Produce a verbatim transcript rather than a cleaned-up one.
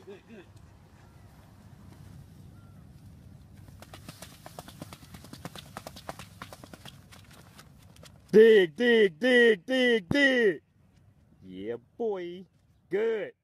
Good, good. Dig, dig, dig, dig, dig. Yeah, boy. Good.